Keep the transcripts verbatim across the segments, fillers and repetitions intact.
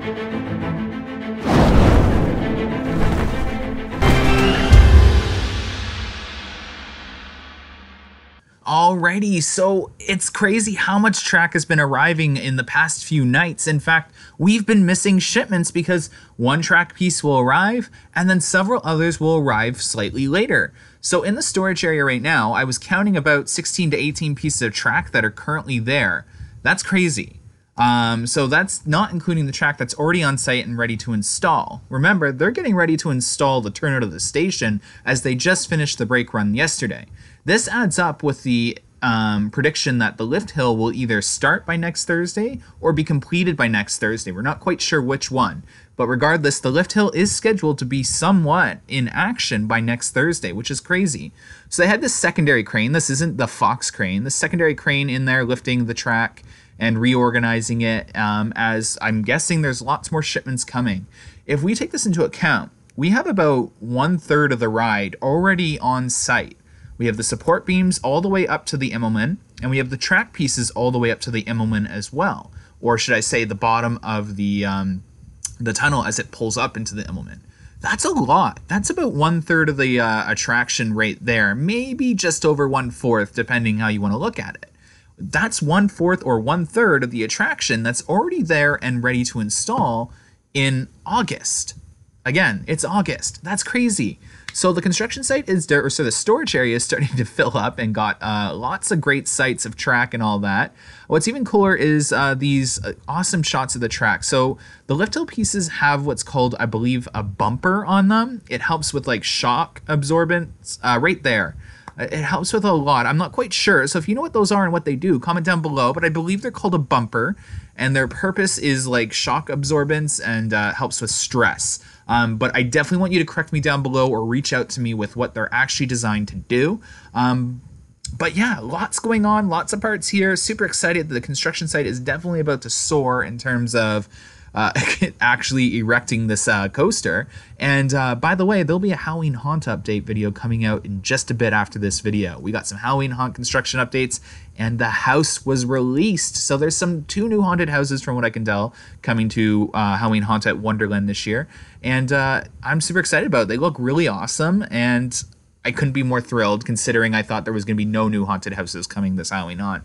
Alrighty, so it's crazy how much track has been arriving in the past few nights. In fact, we've been missing shipments because one track piece will arrive and then several others will arrive slightly later. So in the storage area right now, I was counting about sixteen to eighteen pieces of track that are currently there. That's crazy. Um, so that's not including the track that's already on site and ready to install. Remember, they're getting ready to install the turnout of the station as they just finished the brake run yesterday. This adds up with the um, prediction that the lift hill will either start by next Thursday or be completed by next Thursday. We're not quite sure which one, but regardless, the lift hill is scheduled to be somewhat in action by next Thursday, which is crazy. So they had this secondary crane. This isn't the Fox crane. The secondary crane in there lifting the track and reorganizing it, um, as I'm guessing there's lots more shipments coming. If we take this into account, we have about one third of the ride already on site. We have the support beams all the way up to the Immelman, and we have the track pieces all the way up to the Immelman as well. Or should I say the bottom of the, um, the tunnel as it pulls up into the Immelman. That's a lot. That's about one third of the uh, attraction right there. Maybe just over one fourth, depending how you want to look at it. That's one fourth or one third of the attraction that's already there and ready to install in August. Again, it's August. That's crazy. So the construction site is, or so the storage area is starting to fill up and got uh, lots of great sites of track and all that. What's even cooler is uh, these uh, awesome shots of the track. So the lift hill pieces have what's called, I believe, a bumper on them. It helps with like shock absorbance uh, right there. It helps with a lot. I'm not quite sure. So if you know what those are and what they do, comment down below. But I believe they're called a bumper, and their purpose is like shock absorbance and uh, helps with stress. Um, but I definitely want you to correct me down below or reach out to me with what they're actually designed to do. Um, but yeah, lots going on, lots of parts here. Super excited that the construction site is definitely about to soar in terms of Uh, actually erecting this uh, coaster. And uh, by the way, there'll be a Halloween Haunt update video coming out in just a bit after this video. We got some Halloween Haunt construction updates, and the house was released. So there's some two new haunted houses, from what I can tell, coming to uh, Halloween Haunt at Wonderland this year. And uh, I'm super excited about it. They look really awesome, and I couldn't be more thrilled considering I thought there was going to be no new haunted houses coming this Halloween Haunt.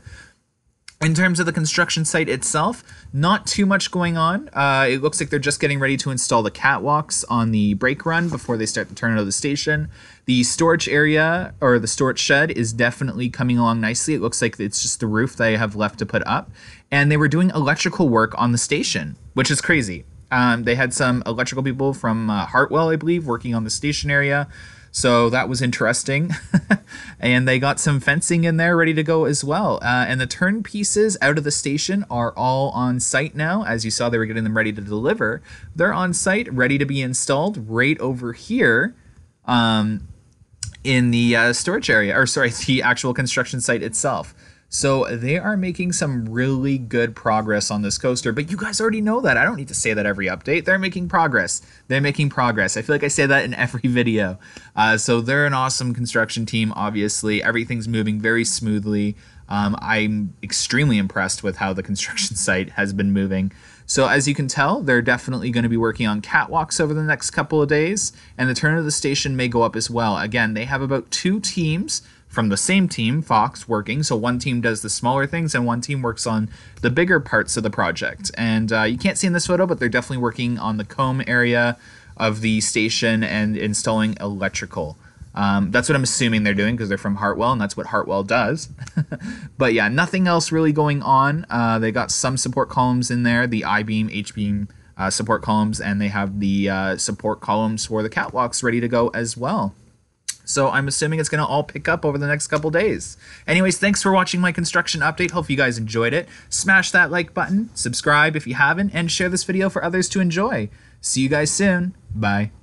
In terms of the construction site itself, not too much going on. Uh, it looks like they're just getting ready to install the catwalks on the brake run before they start to turn out of the station. The storage area, or the storage shed, is definitely coming along nicely. It looks like it's just the roof they have left to put up. And they were doing electrical work on the station, which is crazy. Um, they had some electrical people from uh, Hartwell, I believe, working on the station area. So that was interesting. And they got some fencing in there ready to go as well. Uh, and the turn pieces out of the station are all on site now. As you saw, they were getting them ready to deliver. They're on site, ready to be installed right over here um, in the uh, storage area, or sorry, the actual construction site itself. So they are making some really good progress on this coaster, but you guys already know that. I don't need to say that every update. They're making progress. They're making progress. I feel like I say that in every video. Uh, so they're an awesome construction team, obviously. Everything's moving very smoothly. Um, I'm extremely impressed with how the construction site has been moving. So as you can tell, they're definitely going to be working on catwalks over the next couple of days, and the turn of the station may go up as well. Again, they have about two teams from the same team, Fox, working. So one team does the smaller things and one team works on the bigger parts of the project. And uh, you can't see in this photo, but they're definitely working on the comb area of the station and installing electrical. Um, that's what I'm assuming they're doing because they're from Hartwell, and that's what Hartwell does. But yeah, nothing else really going on. Uh, they got some support columns in there, the I-beam, H-beam uh, support columns, and they have the uh, support columns for the catwalks ready to go as well. So I'm assuming it's going to all pick up over the next couple days. Anyways, thanks for watching my construction update. Hope you guys enjoyed it. Smash that like button, subscribe if you haven't, and share this video for others to enjoy. See you guys soon. Bye.